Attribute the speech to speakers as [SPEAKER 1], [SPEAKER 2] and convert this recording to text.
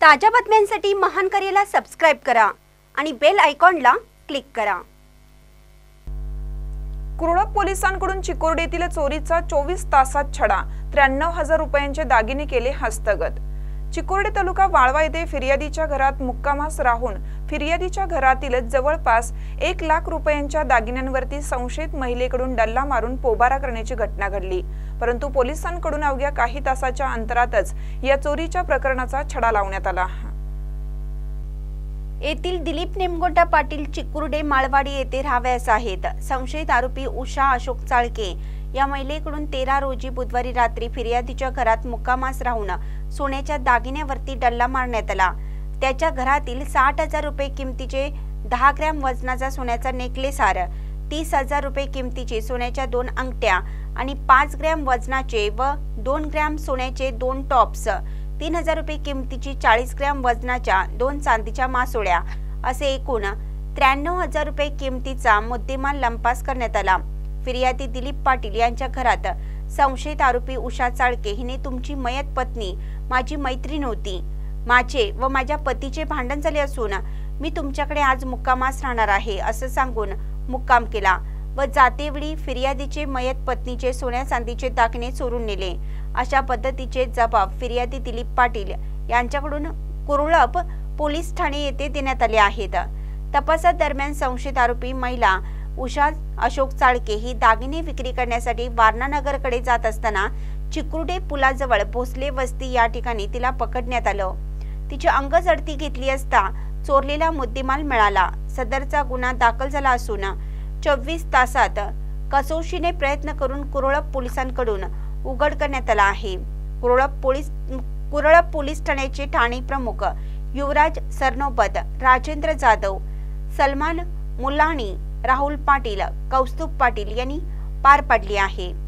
[SPEAKER 1] ताज्या बातम्यांसाठी महान करेला सबस्क्राइब करा आणि बेल आयकॉनला क्लिक करा।
[SPEAKER 2] कुरळप पोलिसांकडून चिकोर्डीतील चोरीचा 24 तासात छडा, 93,000 रुपयांचे दागिने केले हस्तगत। चिकोर्डी तालुका वाळवा येथे फिर्यादीच्या घरात मुक्कामास राहून फिर्यादीच्या घरातील जवळपास 1 लाख रुपयांच्या दागिन्यांवरती संशयित महिलेकडून डल्ला मारून पोबारा करण्याची घटना घडली। परंतु पोलिसांकडून अवघ्या काही तासाच्या अंतरातच या चोरीच्या प्रकरणाचा छडा लावण्यात आला।
[SPEAKER 1] येथील दिलीप नेमगोटा पाटील चिकुर्डे माळवाडी येथे राहावयास आहेत। संशयित आरोपी उषा अशोक चाळके या महिलेकडून 13 रोजी बुधवारी रात्री फिर्यादीच्या घरात मुक्कामास राहून सोन्याच्या दागिन्यावरती डल्ला मारण्यात आला। त्याच्या घरातील 60,000 रुपये किमतीचे 10 ग्रॅम वजनाचा सोन्याचा नेकलेस हार, 30,000 रुपये किमतीचे सोन्याच्या 2 अंगठ्या आणि 5 ग्रॅम वजनाचे व 2 ग्रॅम सोन्याचे 2 टॉप्स, 3,000 रुपये किमतीची 40 ग्रॅम वजनाच्या 2 चांदीच्या मासोळ्या असे एकूण 93,000 रुपये किमतीचा मुद्देमाल लंपास करण्यात आला। फिर्यादी दिलीप पाटील यांच्या घरात संशयित आरोपी उषा चाळके हिने तुमची मयत पत्नी माझी मैत्रीण होती, माझे व माझ्या पतीचे भांडण झाले असून मी तुमच्याकडे आज मुक्कामास राहणार आहे असं सांगून मुक्काम केला व जातेवेळी फिर्यादीचे मयत पत्नीचे सोन्या चांदीचे दागिने चोरून नेले अशा पद्धतीचे जबाब फिर्यादी दिलीप पाटील यांच्याकडून कुरळप पोलीस ठाणे येथे देण्यात आले आहेत। तपासादरम्यान संशयित आरोपी महिला उषा अशोक चाळके ही दागिने विक्री करण्यासाठी वारणानगरकडे जात असताना चिकुर्डे पुलाजवळ भोसले वस्ती या ठिकाणी तिला पकडण्यात आलं। तिची अंग झडती घेतली असता चोरलेला मुद्देमाल मिळाला। सदरचा गुन्हा दाखल झाला असून 24 तासात कसोशीने प्रयत्न करून कुरळप पोलिसांकडून उघड करण्यात आला आहे। कुरळप पोलीस ठाण्याचे ठाणे प्रमुख युवराज सरनोबत, राजेंद्र जाधव, सलमान मुलानी, राहुल पाटील, कौस्तुभ पाटील यांनी पार पाडली आहे।